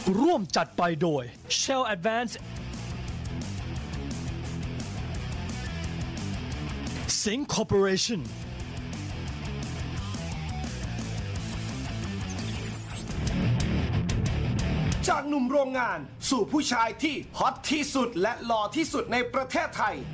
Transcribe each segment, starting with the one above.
ร่วมจัดไปโดย Shell Advance Sing Corporation จากหนุ่มโรงงานสู่ผู้ชายที่ฮอตที่สุดและหล่อที่สุดในประเทศไทย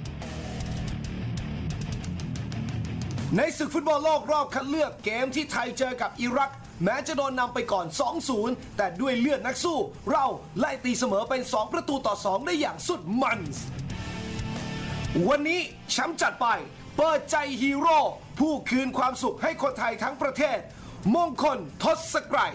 ในศึกฟุตบอลโลกรอบคัดเลือกเกมที่ไทยเจอกับอิรักแม้จะโดนนำไปก่อน 2-0 แต่ด้วยเลือดนักสู้เราไล่ตีเสมอเป็น2-2ได้อย่างสุดมันวันนี้แชมป์จัดไปเปิดใจฮีโร่ผู้คืนความสุขให้คนไทยทั้งประเทศมงคลทศกรัย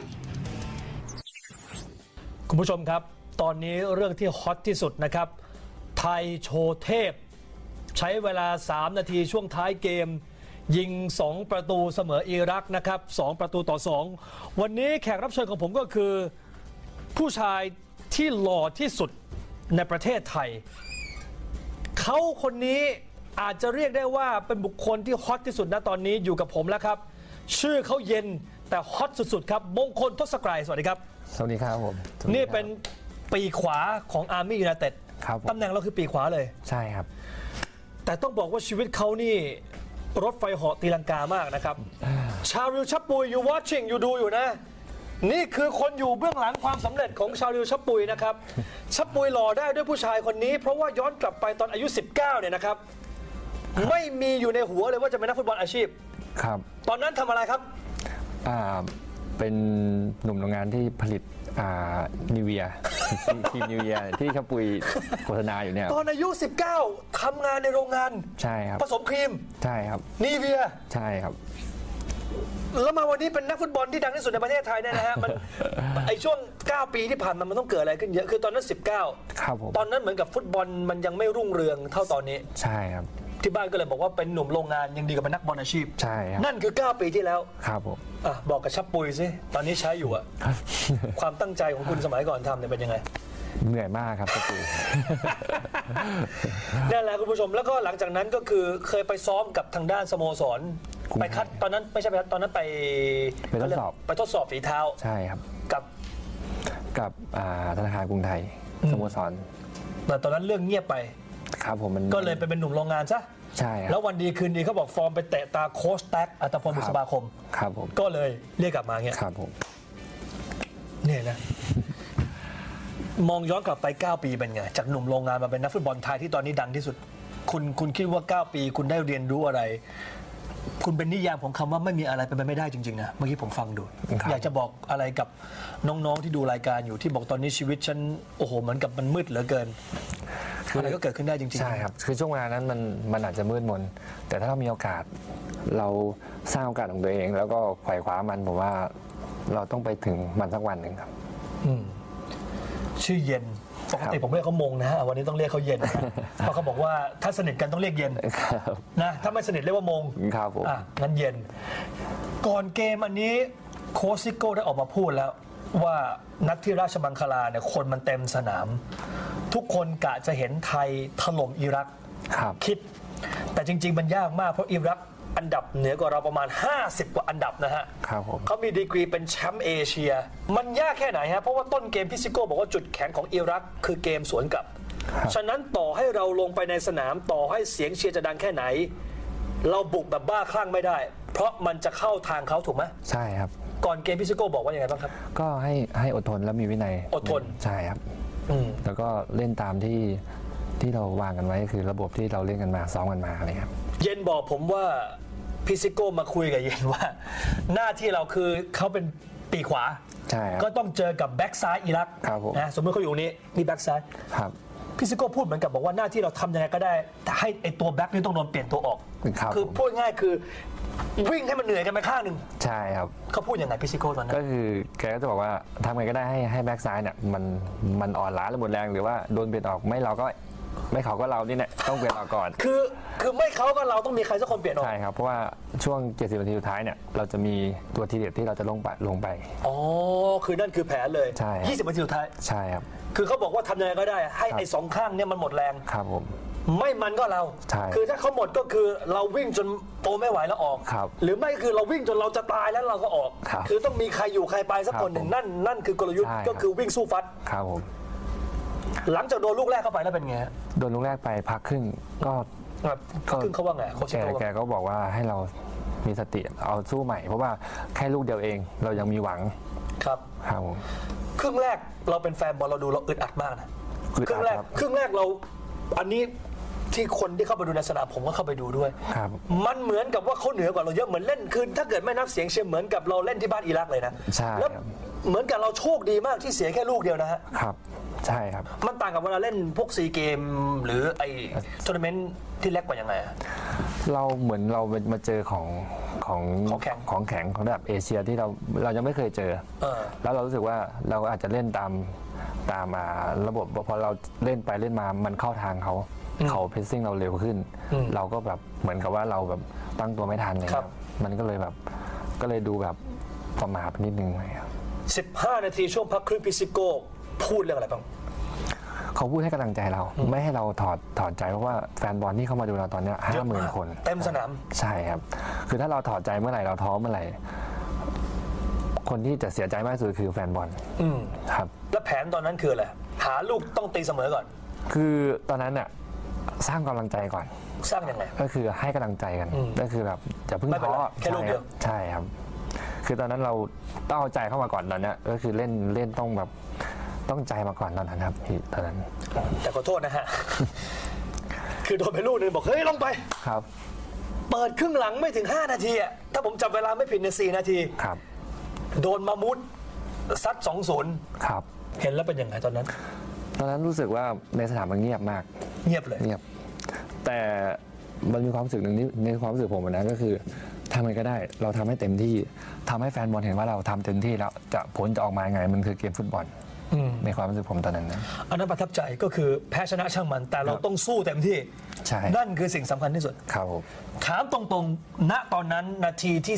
คุณผู้ชมครับตอนนี้เรื่องที่ฮอตที่สุดนะครับไทยโชว์เทพใช้เวลา3นาทีช่วงท้ายเกมยิง2ประตูเสมออิรักนะครับ2-2วันนี้แขกรับเชิญของผมก็คือผู้ชายที่หล่อที่สุดในประเทศไทยเขาคนนี้อาจจะเรียกได้ว่าเป็นบุคคลที่ฮอตที่สุดณตอนนี้อยู่กับผมแล้วครับชื่อเขาเย็นแต่ฮอตสุดๆครับมงคลทศกรัยสวัสดีครับสวัสดีครับผมนี่เป็นปีกขวาของอาร์มี่ยูไนเต็ดตำแหน่งเราคือปีกขวาเลยใช่ครับแต่ต้องบอกว่าชีวิตเขานี่รถไฟเหาะตีลังกามากนะครับชาริลชับปุยอยู่ watching อยู่ดูอยู่นะนี่คือคนอยู่เบื้องหลังความสำเร็จของชาริลชับปุยนะครับชับปุยหล่อได้ด้วยผู้ชายคนนี้เพราะว่าย้อนกลับไปตอนอายุ19เนี่ยนะครับไม่มีอยู่ในหัวเลยว่าจะเป็นนักฟุตบอลอาชีพครับตอนนั้นทำอะไรครับเป็นหนุ่มโรงงานที่ผลิตนิเวียทีมนิเวียที่ชับปุยโฆษณาอยู่เนี่ยตอนอายุ19ทำงานในโรงงานใช่ครับผสมครีมใช่ครับนิเวียใช่ครับแล้วมาวันนี้เป็นนักฟุตบอลที่ดังที่สุดในประเทศไทยเนี่ยนะฮะมันไอช่วง9ปีที่ผ่านมามันต้องเกิดอะไรขึ้นเยอะคือตอนนั้น19 ครับผมตอนนั้นเหมือนกับฟุตบอลมันยังไม่รุ่งเรืองเท่าตอนนี้ใช่ครับที่บ้านก็เลยบอกว่าเป็นหนุ่มโรงงานยังดีกว่าเป็นนักบอลอาชีพใช่ครับนั่นคือ9ปีที่แล้วครับผมบอกกับชับปุยสิตอนนี้ใช้อยู่อะความตั้งใจของคุณสมัยก่อนทำเนี่ยเป็นยังไงเหนื่อยมากครับชับปุยนั่นแหละคุณผู้ชมแล้วก็หลังจากนั้นก็คือเคยไปซ้อมกับทางด้านสโมสรไปคัดตอนนั้นไม่ใช่ไปคัดตอนนั้นไปทดสอบฝีเท้าใช่ครับกับธนาคารกรุงไทยสโมสรแต่ตอนนั้นเรื่องเงียบไปครับผมก็เลยไปเป็นหนุ่มโรงงานซะใช่แล้ววันดีคืนดีเขาบอกฟอร์มไปเตะตาโค้ชแท็กอัตพลบุษบาคมครับผมก็เลยเรียกกลับมาเงี้ยครับผมเนี่ยนะมองย้อนกลับไป9ปีเป็นไงจากหนุ่มโรงงานมาเป็นนักฟุตบอลไทยที่ตอนนี้ดังที่สุดคุณคิดว่า9ปีคุณได้เรียนรู้อะไรคุณเป็นนิยามของคำว่าไม่มีอะไรเป็นไปไม่ได้จริงๆนะเมื่อกี้ผมฟังดูอยากจะบอกอะไรกับน้องๆที่ดูรายการอยู่ที่บอกตอนนี้ชีวิตฉันโอ้โหเหมือนกับมันมืดเหลือเกินอะไรก็เกิดขึ้นได้จริงๆใช่ครับคือช่วงเวลานั้นมันอาจจะมืดมนแต่ถ้าเรามีโอกาสเราสร้างโอกาสของตัวเองแล้วก็ไขว่คว้ามันผมว่าเราต้องไปถึงมันสักวันหนึ่งครับชื่อเย็นปกติผมเรียกเขามงนะฮะวันนี้ต้องเรียกเขาเย็นเพราะเขาบอกว่าถ้าสนิทกันต้องเรียกเย็นนะถ้าไม่สนิทเรียกว่ามงครับผมงั้นเย็นก่อนเกมอันนี้โค้ชซิโก้ได้ออกมาพูดแล้วว่านัดที่ราชมังคลาเนี่ยคนมันเต็มสนามทุกคนกะจะเห็นไทยถล่มอิรักคิดแต่จริงๆมันยากมากเพราะอิรักอันดับเหนือกว่าเราประมาณ50กว่าอันดับนะฮะเขามีดีกรีเป็นแชมป์เอเชียมันยากแค่ไหนฮะเพราะว่าต้นเกมพี่ซิโก้บอกว่าจุดแข็งของอิรักคือเกมสวนกลับฉะนั้นต่อให้เราลงไปในสนามต่อให้เสียงเชียร์จะดังแค่ไหนเราบุกแบบบ้าคลั่งไม่ได้เพราะมันจะเข้าทางเขาถูกไหมใช่ครับก่อนเกมพี่ซิโก้บอกว่ายังไงบ้างครับก็ให้อดทนและมีวินัยอดทนใช่ครับแล้วก็เล่นตามที่เราวางกันไว้คือระบบที่เราเล่นกันมาซ้อมกันมาอะไรครับเย็นบอกผมว่าพี่ซิโก้มาคุยกับเย็นว่าหน้าที่เราคือเขาเป็นปีขวาใช่ก็ต้องเจอกับแบ็กซ้ายอิรักนะสมมติเขาอยู่นี้มีแบ็กซ้ายครับพี่ซิโก้พูดเหมือนกับบอกว่าหน้าที่เราทำยังไงก็ได้ให้ไอตัวแบ็กนี่ต้องโดนเปลี่ยนตัวออกคือพูดง่ายคือวิ่งให้มันเหนื่อยกันไปข้างหนึ่งใช่ครับเขาพูดยังไงพี่ซิโก้ตอนนั้นก็คือแกก็จะบอกว่าทำไงก็ได้ให้แบ็กซ้ายเนี่ยมันอ่อนล้าและหมดแรงหรือว่าโดนเปลี่ยนออกไม่เราก็ไม่เขาก็เรานี่แหละต้องเปลี่ยนออกก่อนคือไม่เขาก็เราต้องมีใครสักคนเปลี่ยนออกใช่ครับเพราะว่าช่วง70นาทีสุดท้ายเนี่ยเราจะมีตัวทีเด็ดที่เราจะลงไปอ๋อคือนั่นคือแผนเลยใช่ 20นาทีสุดท้ายใช่ครับคือเขาบอกว่าทำยังไงก็ได้ให้ไอ้2ข้างเนี่ยมันหมดแรงครับผมไม่มันก็เราใช่คือถ้าเขาหมดก็คือเราวิ่งจนโตไม่ไหวแล้วออกครับหรือไม่คือเราวิ่งจนเราจะตายแล้วเราก็ออกครับคือต้องมีใครอยู่ใครไปสักคนหนึ่งครับผมนั่นคือกลยุทธ์ใช่ก็คือวิ่งสู้ฟัดครับผมหลังจากโดนลูกแรกเข้าไปแล้วเป็นไงฮะโดนลูกแรกไปพักครึ่งก็ครึ่งเขาว่าไงโค้ชแกก็บอกว่าให้เรามีสติเอาสู้ใหม่ เพราะว่าแค่ลูกเดียวเองเรายังมีหวังครับครับผมครึ่งแรกเราเป็นแฟนบอลเราดูเราอึดอัดมากนะอึดอัดครึ่งแรกครับครึ่งแรกเราอันนี้ที่คนที่เข้าไปดูในสนามผมก็เข้าไปดูด้วยครับมันเหมือนกับว่าเขาเหนือกว่าเราเยอะเหมือนเล่นคือถ้าเกิดไม่นับเสียงเชียร์เหมือนกับเราเล่นที่บ้านอิรักเลยนะใช่แล้วครับเหมือนกับเราโชคดีมากที่เสียแค่ลูกเดียวนะฮะครับใช่ครับมันต่างกับเวลาเล่นพวกซีเกมหรือไอ้ทัวร์นาเมนต์ที่เล็กกว่ายังไงอะเราเหมือนเรามาเจอของของของแข็งของแข็งของระดับเอเชียที่เรายังไม่เคยเจอ แล้วเรารู้สึกว่าเราอาจจะเล่นตามระบบพอเราเล่นไปเล่นมามันเข้าทางเขาเพรสซิ่งเราเร็วขึ้น เราก็แบบเหมือนกับว่าเราแบบตั้งตัวไม่ทันเลยครับมันก็เลยแบบก็เลยดูแบบประมาทไปนิดนึงเลยครับ 15 นาทีช่วงพักครึ่งพิซิโก้พูดเรื่องอะไรบ้างเขาพูดให้กำลังใจเราไม่ให้เราถอดใจเพราะว่าแฟนบอลที่เข้ามาดูเราตอนเนี้ยเยอะมาก 50,000 คนเต็มสนามใช่ครับคือถ้าเราถอดใจเมื่อไหร่เราท้อเมื่อไหร่คนที่จะเสียใจมากที่สุดคือแฟนบอลครับแล้วแผนตอนนั้นคืออะไรหาลูกต้องตีเสมอก่อนคือตอนนั้นน่ะสร้างกำลังใจก่อนสร้างยังไงก็คือให้กำลังใจกันก็คือแบบอย่าเพิ่งไม่เป็นท้อไรแค่ลูกเดียวใช่ครับคือตอนนั้นเราต้องเอาใจเข้ามาก่อนตอนเนี้ยก็คือเล่นต้องแบบต้องใจมาก่อนตอนนั้นครับพี่ตอนนั้นแต่ขอโทษนะฮะ คือโดนไปลูกนึงบอกเฮ้ยลงไปครับเปิดครึ่งหลังไม่ถึง 5 นาทีอะถ้าผมจับเวลาไม่ผิดใน4 นาทีครับโดนมามุดซัด 2-0 ครับเห็นแล้วเป็นยังไงตอนนั้นตอนนั้นรู้สึกว่าในสนามมันเงียบมากเงียบเลยเงียบแต่มันมีความรู้สึกหนึ่งที่ในความรู้สึกผมนะก็คือทำไงก็ได้เราทำให้เต็มที่ทำให้แฟนบอลเห็นว่าเราทำเต็มที่แล้วจะผลจะออกมายังไงมันคือเกมฟุตบอลในความรู้สึกผมตอนนั้นนะอันนั้นประทับใจก็คือแพ้ชนะช่างมัน แต่เราต้องสู้เต็มที่ใช่นั่นคือสิ่งสำคัญที่สุดครับผมถามตรงๆ ณ ตอนนั้นนาทีที่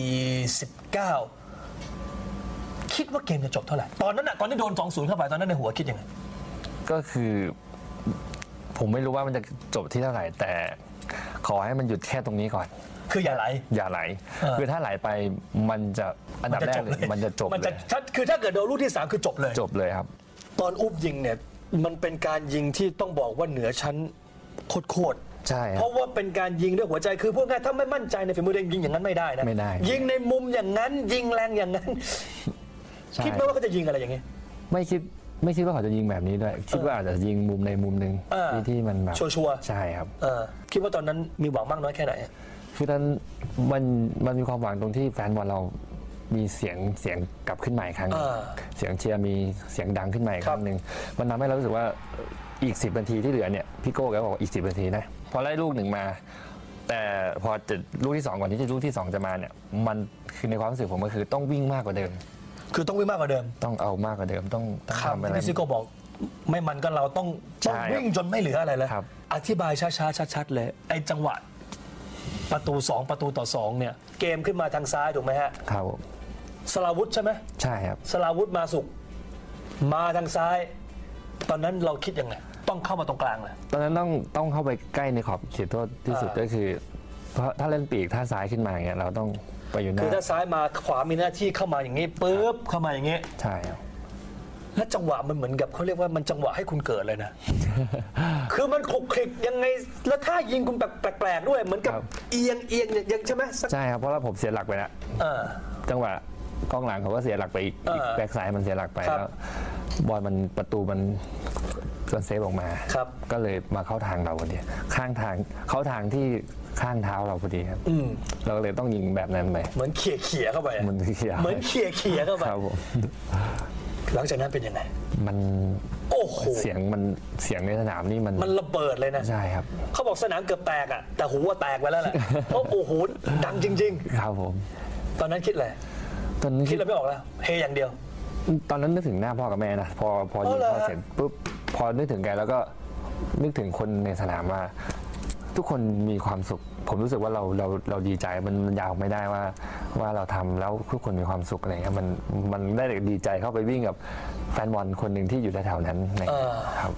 49 คิดว่าเกมจะจบเท่าไหร่ ตอนนั้นอะตอนที่โดน 2-0 เข้าไปตอนนั้นในหัวคิดยังไงก็คือผมไม่รู้ว่ามันจะจบที่เท่าไหร่ แต่ขอให้มันหยุดแค่ตรงนี้ก่อนคืออย่าไหลอย่าไหล คือถ้าไหลไปมันจะอันดับแรกเลยมันจะจบมันเลจะยคือถ้าเกิดโดนลูกที่ 3 คือจบเลยจบเลยครับตอนอุ้มยิงเนี่ยมันเป็นการยิงที่ต้องบอกว่าเหนือชั้นโคตรใช่คเพรับราะว่าเป็นการยิงด้วยหัวใจคือพวกง่ายถ้าไม่มั่นใจในฝีมือตัวเองยิงอย่างนั้นไม่ได้นะไม่ได้ยิงในมุมอย่างนั้น ยิงแรงอย่างนั้นใช่คิดไหมว่าเขาจะยิงอะไรอย่างนี้ไม่คิดว่าเขาจะยิงแบบนี้ด้วย คิดว่าอาจจะยิงมุมในมุมหนึ่งเออที่มันแบบชัวร์ใช่ครับคิดว่าตอนนั้นมีหวังมากน้อยแค่ไหนคือนั้นมันมีความหวังตรงที่แฟนบอลเรามีเสียงกลับขึ้นใหม่ครั้งหนึ่งเสียงเชียร์มีเสียงดังขึ้นใหม่ครั้งหนึ่งมันทำให้เรารู้สึกว่าอีก10 นาทีที่เหลือเนี่ยพี่โก้แกบอกว่าอีก10 นาทีนะพอไล่ลูกหนึ่งมา แต่พอจะลูกที่2ก่อนที่จะลูกที่2จะมาเนี่ยมันคือในความรู้สึกผมก็คือต้องวิ่งมากกว่าเดิมคือต้องวิ่งมากกว่าเดิมต้องเอามากกว่าเดิมต้องทำอะไรที่พี่ซิโก้บอกไม่มันก็เราต้องใช่วิ่งจนไม่เหลืออะไรเลยครับอธิบายช้าๆชัดๆเลยไอ้จังหวะประตู 2 ประตูต่อ 2 เนี่ย เกมขึ้นมาทางซ้ายถูกไหมฮะครับผมสลาวุธใช่ไหมใช่ครับสลาวุธมาสุกมาทางซ้าย ตอนนั้นเราคิดยังไงต้องเข้ามาตรงกลางเลยตอนนั้นต้องเข้าไปใกล้ในขอบเขตโทษที่สุดก็คือเพราะถ้าเล่นปีกถ้าซ้ายขึ้นมาอย่างเงี้ยเราต้องไปอยู่หคือน้าถ้าซ้ายมาขวามีหน้าที่เข้ามาอย่างนี้ปุ๊บเข้ามาอย่างนี้ใช่ครับและจังหวะมันเหมือนกับเขาเรียกว่ามันจังหวะให้คุณเกิดเลยนะ คือมันคลุกคลิกยังไงแล้วท่ายิงคุณแปลกๆด้วยเหมือนกับครับเอียงเนี่ยยังใช่ไหมสักใช่ครับเพราะว่าผมเสียหลักไปแล้ว จังหวะกองหลังเขาก็เสียหลักไปอีกแบ็กซ้ายมันเสียหลักไปครับแล้วบอลมันประตูมันก็เซฟออกมาครับก็เลยมาเข้าทางเราพอดีข้างทางเข้าทางที่ข้างเท้าเราพอดีครับเราก็เลยต้องยิงแบบนั้นไปเหมือนเขี่ยเข้าไปอะเหมือนเขี่ยเหมือนเขี่ยเข้าไปครับผมหลังจากนั้นเป็นยังไงมันโอ้โหเสียงในสนามนี่มันมันระเบิดเลยนะใช่ครับเขาบอกสนามเกือบแตกอ่ะแต่หูว่าแตกไปแล้วแหละเพราะโอ้โหดังจริงครับผมๆ ตอนนั้นคิดอะไรตอนนั้นคิดอะไรไม่ออกแล้วเฮอย่างเดียวตอนนั้นนึกถึงหน้าพ่อกับแม่นะพอยิงเหรอพ่อเสร็จปุ๊บพอนึกถึงแกแล้วก็นึกถึงคนในสนามว่า ทุกคนมีความสุข ผมรู้สึกว่าเราดีใจมันยาวไม่ได้ว่าเราทำแล้วทุกคนมีความสุขอะไรเงี้ยมันได้ดีใจเข้าไปวิ่งกับแฟนบอลคนหนึ่งที่อยู่แถวๆนั้นอะไรเงี้ยครับ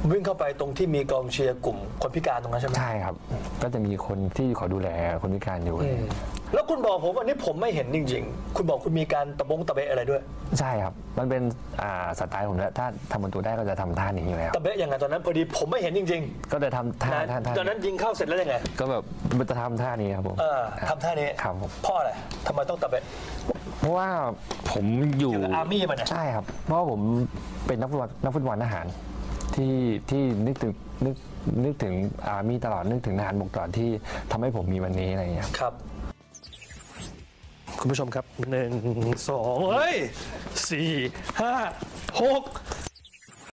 วิ่งเข้าไปตรงที่มีกองเชียร์กลุ่มคนพิการตรงนั้นใช่ไหมใช่ครับก็จะมีคนที่ขอดูแลคนพิการอยู่แล้วคุณบอกผมอันนี้ผมไม่เห็นจริงๆคุณบอกคุณมีการตะเบะอะไรด้วยใช่ครับมันเป็นสไตล์ผมแล้วถ้าทำประตูได้ก็จะทำท่านี้อยู่แล้วตะเบะยังไงตอนนั้นพอดีผมไม่เห็นจริงก็เลยทำท่าๆตอนนั้นยิงเข้าเสร็จแล้วยังไงก็แบบมันจะทำท่านี้ครับผมทำท่านี้ครับผมเพราะอะไรทำไมต้องตะเบะเพราะว่าผมอยู่อาร์มี่มาเนี่ยใช่ครับเพราะว่าผมเป็นนักฟุตบอลทหารที่นึกถึงอาร์มี่ตลอดนึกถึงทหารบกตลอดที่ทำให้ผมมีวันนี้อะไรอย่างเงี้ยครับคุณผู้ชมครับ1 2 4 5 6